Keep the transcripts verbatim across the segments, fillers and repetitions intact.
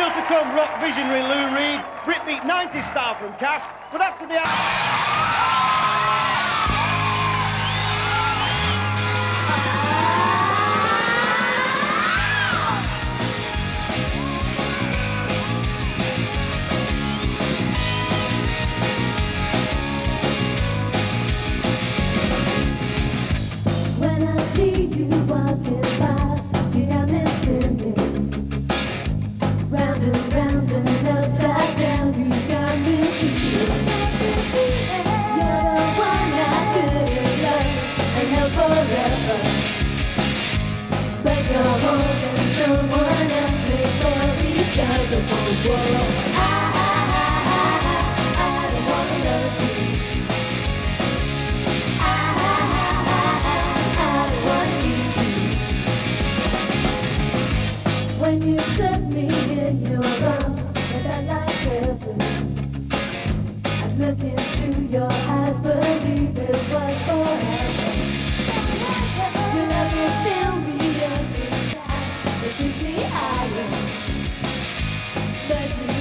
Still to come, rock visionary Lou Reed, Britbeat nineties star from Cass, but after the... When I see you walking by, you got me spinning round and round and upside down. You got me feeling. You're the one I couldn't love and held forever, but you're holding someone else before each other. Oh, whoa. I, I, I, I, I don't wanna love you. When you took me in your arms, and I like heaven, I look into your eyes, believe it was forever. Your love will fill me up inside, it took me higher, but you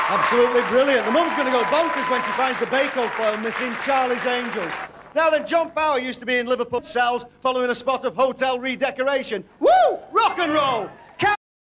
Absolutely brilliant. The mum's going to go bonkers when she finds the Bako foil missing Charlie's Angels. Now then, John Power used to be in Liverpool cells following a spot of hotel redecoration. Woo! Rock and roll!